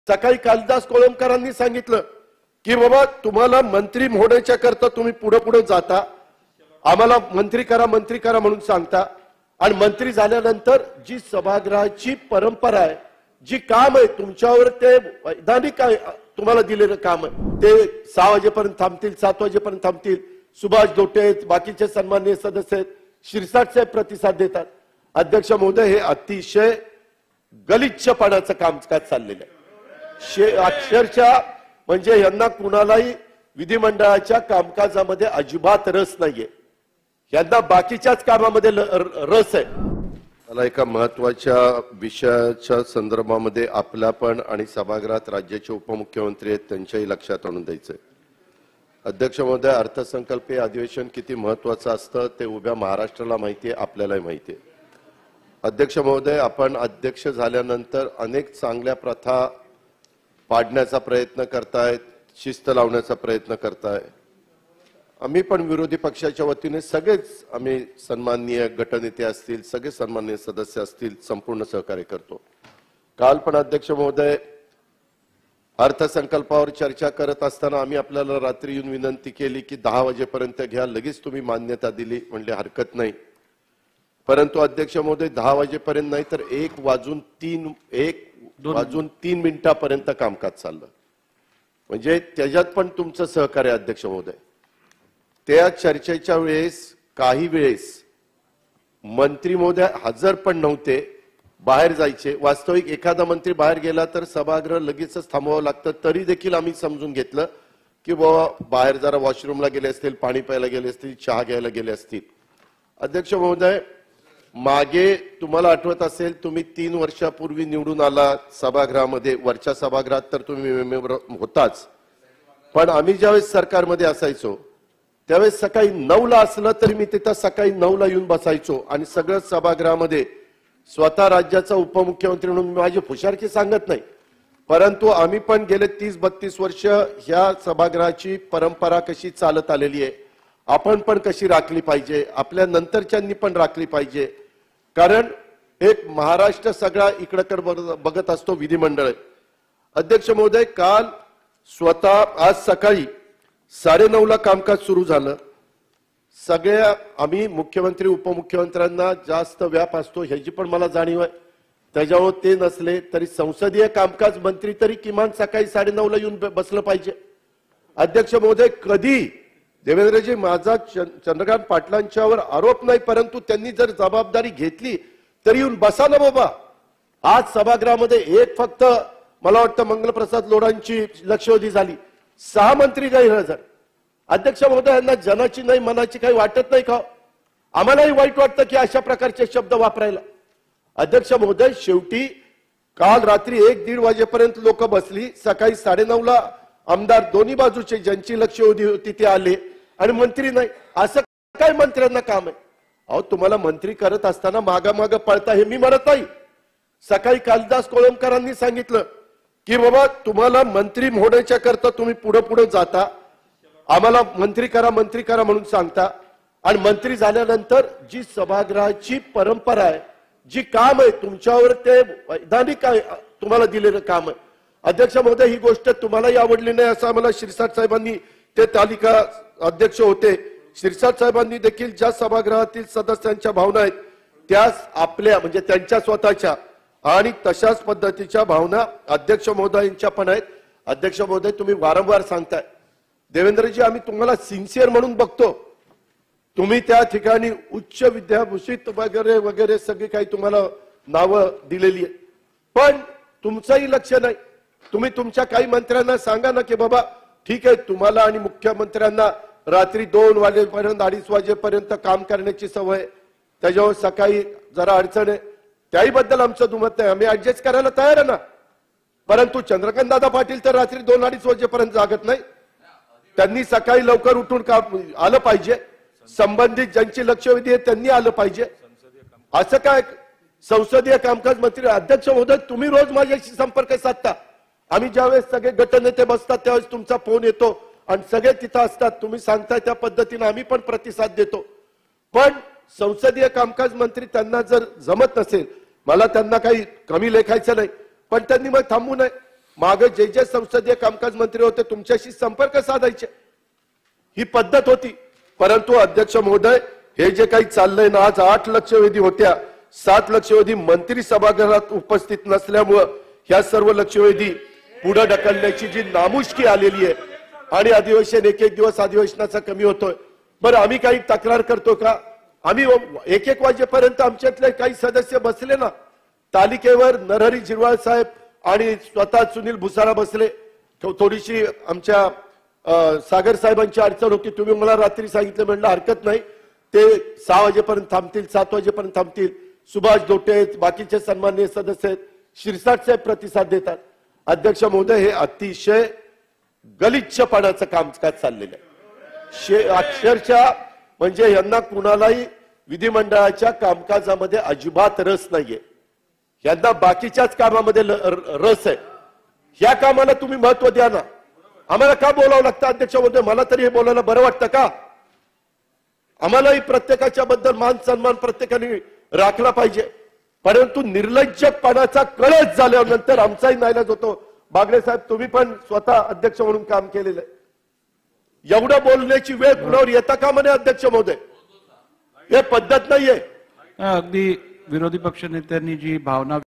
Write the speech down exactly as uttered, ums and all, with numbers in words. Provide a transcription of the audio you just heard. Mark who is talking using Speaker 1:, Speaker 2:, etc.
Speaker 1: सकाळी कालिदास कोळंबकरांनी सांगितलं की बाबा तुम्हाला मंत्री होण्याच्या करता तुम्ही पुढे पुढे जाता, आम्हाला मंत्री करा मंत्री करा म्हणून सांगता, आणि मंत्री झाल्यानंतर जी सभागृहाची परंपरा आहे, जी काम आहे तुमच्यावर, ते वैधानिक तुम्हाला दिलेलं काम आहे, ते सहा वाजेपर्यंत थांबतील, सात वाजेपर्यंत थांबतील. सुभाष दोटे बाकीचे सन्माननीय सदस्य आहेत, शिरसाट साहेब प्रतिसाद देतात. अध्यक्ष महोदय, हे अतिशय गलिच्छपणाचं कामकाज चाललेलं आहे. अक्षरशः म्हणजे यांना कुणालाही विधिमंडळाच्या कामकाजामध्ये अजिबात रस नाहीये, यांना बाकीच्याच कामामध्ये रस आहे. मला एका महत्वाच्या विषयाच्या संदर्भामध्ये आपल्या पण आणि सभागृहात राज्याचे उपमुख्यमंत्री आहेत त्यांच्याही लक्षात आणून द्यायचंय. अध्यक्ष महोदय, अर्थसंकल्पीय अधिवेशन किती महत्वाचं असतं ते उभ्या महाराष्ट्राला माहिती आहे, आपल्यालाही माहिती आहे. अध्यक्ष महोदय, आपण अध्यक्ष झाल्यानंतर अनेक चांगल्या प्रथा पाडण्याचा प्रयत्न करतायत, शिस्त लावण्याचा प्रयत्न करताय. आम्ही पण विरोधी पक्षाच्या वतीने सगळेच, आम्ही सन्माननीय गटनेते असतील, सगळे सन्माननीय सदस्य असतील, संपूर्ण सहकार्य करतो. काल पण अध्यक्ष महोदय अर्थसंकल्पावर चर्चा करत असताना आम्ही आपल्याला रात्री येऊन विनंती केली की दहा वाजेपर्यंत घ्या, लगेच तुम्ही मान्यता दिली, म्हणजे हरकत नाही. परंतु अध्यक्ष महोदय दहा वाजेपर्यंत नाही तर एक वाजून तीन एक वाजून तीन मिनिटापर्यंत कामकाज चाललं, म्हणजे त्याच्यात पण तुमचं सहकार्य अध्यक्ष महोदय. त्या चर्चेच्या वेळेस काही वेळेस मंत्री महोदय हजर पण नव्हते, बाहेर जायचे. वास्तविक एखादा मंत्री बाहेर गेला तर सभागृह लगेचच थांबवावं लागतं, तरी देखील आम्ही समजून घेतलं की बाबा बाहेर जरा वॉशरूमला गेले असतील, पाणी प्यायला गेले असतील, चहा घ्यायला गेले असतील. अध्यक्ष महोदय, मागे तुम्हाला आठवत असेल, तुम्ही तीन वर्षापूर्वी निवडून आला सभागृहामध्ये, वरच्या सभागृहात तर तुम्ही मेंबर होताच, पण आम्ही ज्यावेळेस सरकारमध्ये असायचो त्यावेळेस सकाळी नऊ ला असलं तरी मी तिथं सकाळी नऊ ला येऊन बसायचो आणि सगळं सभागृहामध्ये स्वतः राज्याचा उपमुख्यमंत्री म्हणून माझी फुशारकी सांगत नाही, परंतु आम्ही पण गेले तीस बत्तीस वर्ष ह्या सभागृहाची परंपरा कशी चालत आलेली आहे, आपण पण कशी राखली पाहिजे, आपल्या नंतरच्यांनी पण राखली पाहिजे. कारण एक महाराष्ट्र सगळा इकडे बघत असतो, विधिमंडळ. अध्यक्ष महोदय, काल स्वतः आज सकाळी साडेनऊ ला कामकाज सुरू झालं. सगळ्या आम्ही मुख्यमंत्री उपमुख्यमंत्र्यांना जास्त व्याप असतो ह्याची पण मला जाणीव आहे, त्याच्यावर ते नसले तरी संसदीय कामकाज मंत्री तरी किमान सकाळी साडेनऊ ला येऊन बसलं पाहिजे. अध्यक्ष महोदय, कधी देवेंद्रजी, माझा चंद्रकांत पाटलांच्यावर आरोप नाही, परंतु त्यांनी जर जबाबदारी घेतली तरी येऊन बसा ना बाबा. आज सभागृहामध्ये एक फक्त मला वाटतं मंगलप्रसाद लोढांची लक्षवेधी झाली, सहा मंत्री गैरहजर. अध्यक्ष महोदय, यांना जनाची नाही मनाची काही वाटत नाही का? आम्हालाही वाईट वाटतं की अशा प्रकारचे शब्द वापरायला. अध्यक्ष महोदय, शेवटी काल रात्री एक दीड वाजेपर्यंत लोक बसली, सकाळी साडेनऊ ला आमदार दोन्ही बाजूचे ज्यांची लक्षवेधी होती ते आले आणि मंत्री नाही. असं काय मंत्र्यांना काम आहे? अहो, तुम्हाला मंत्री करत असताना मागामाग पळता हे मी म्हणत नाही. सकाळी कालिदास कोळंबकरांनी सांगितलं की बाबा तुम्हाला मंत्री होण्याच्या करता तुम्ही पुढे पुढे जाता, आम्हाला मंत्री करा मंत्री करा म्हणून सांगता, आणि मंत्री झाल्यानंतर जी सभागृहाची परंपरा आहे, जी काम आहे तुमच्यावर, ते वैधानिक तुम्हाला दिलेलं काम आहे. अध्यक्ष महोदय, ही गोष्ट तुम्हालाही आवडली नाही असं आम्हाला शिरसाट साहेबांनी, ते तालिका अध्यक्ष होते, शिरसाट साहेबांनी देखील ज्या सभागृहातील सदस्यांच्या भावना आहेत त्याच आपल्या म्हणजे त्यांच्या स्वतःच्या आणि तशाच पद्धतीच्या भावना अध्यक्ष महोदयांच्या पण आहेत. अध्यक्ष महोदय, तुम्ही वारंवार सांगताय देवेंद्रजी, आम्ही तुम्हाला सिन्सिअर म्हणून बघतो, तुम्ही त्या ठिकाणी उच्च विद्याभूषित वगैरे वगैरे सगळी काही तुम्हाला नावं दिलेली आहेत, पण तुमचंही लक्ष नाही. तुम्ही तुमच्या काही मंत्र्यांना सांगा ना की बाबा ठीक आहे, तुम्हाला आणि मुख्यमंत्र्यांना रात्री दोन वाजेपर्यंत अडीच वाजेपर्यंत काम करण्याची सवय, त्याच्यावर सकाळी जरा अडचण आहे, त्याही बद्दल आमचं दुमत नाही, आम्ही ऍडजस्ट करायला तयार आहे ना. परंतु चंद्रकांत दादा पाटील तर रात्री दोन अडीच वाजेपर्यंत जागत नाही, त्यांनी सकाळी लवकर उठून काम आलं पाहिजे, संबंधित ज्यांची लक्षवेधी आहे त्यांनी आलं पाहिजे. असं काय संसदीय कामकाज मंत्री? अध्यक्ष महोदय, तुम्ही रोज माझ्याशी संपर्क साधता, आम्ही ज्यावेळेस सगळे गटनेते बसतात त्यावेळेस तुमचा फोन येतो आणि सगळे तिथं असतात, तुम्ही सांगताय त्या पद्धतीने आम्ही पण प्रतिसाद देतो. पण संसदीय कामकाज मंत्री त्यांना जर जमत नसेल, मला त्यांना काही कमी लेखायचं नाही, पण त्यांनी मग थांबू नये. मागे जे जे संसदीय कामकाज मंत्री होते तुमच्याशी संपर्क साधायचे, ही पद्धत होती. परंतु अध्यक्ष महोदय, हे जे काही चाललंय ना, आज आठ लक्षवेधी होत्या, सात लक्षवेधी मंत्री सभागृहात उपस्थित नसल्यामुळं ह्या सर्व लक्षवेधी पुढे ढकलण्याची जी नामुष्की आलेली आहे आणि अधिवेशन एक एक दिवस अधिवेशनाचा कमी होतोय. बरं, आम्ही काही तक्रार करतो का? आम्ही एक एक वाजेपर्यंत आमच्यातले काही सदस्य बसले ना तालिकेवर, नरहरी झिरवाळ साहेब आणि स्वतः सुनील भुसारा बसले. थोडीशी आमच्या सागर साहेबांची अडचण होती, तुम्ही मला रात्री सांगितलं, म्हणलं हरकत नाही, ते सहा वाजेपर्यंत थांबतील, सात वाजेपर्यंत थांबतील. सुभाष दोटे, बाकीचे सन्माननीय सदस्य आहेत, शिरसाट साहेब प्रतिसाद देतात. अध्यक्ष महोदय, हे अतिशय गलिच्छपणाचं कामकाज चाललेलं आहे. अक्षरशः म्हणजे यांना कुणालाही विधिमंडळाच्या कामकाजामध्ये अजिबात रस नाहीये, यांना बाकीच्याच कामामध्ये रस आहे. ह्या कामाला तुम्ही महत्व द्या ना. आम्हाला का बोलावं लागतं अध्यक्ष महोदय? मला तरी हे बोलायला बरं वाटतं का? आम्हालाही प्रत्येकाच्या बद्दल मान सन्मान प्रत्येकाने राखला पाहिजे, परंतु निर्लज्जपणाचा कळस झाल्यानंतर आमचाही नाईलाज होतो. बागडे साहेब, तुम्ही पण स्वतः अध्यक्ष म्हणून काम केलेलं आहे, एवढं बोलण्याची वेळ कुणावर येता का म्हणे अध्यक्ष महोदय? हे पद्धत नाहीये.
Speaker 2: अगदी विरोधी पक्ष नेत्यांनी जी भावना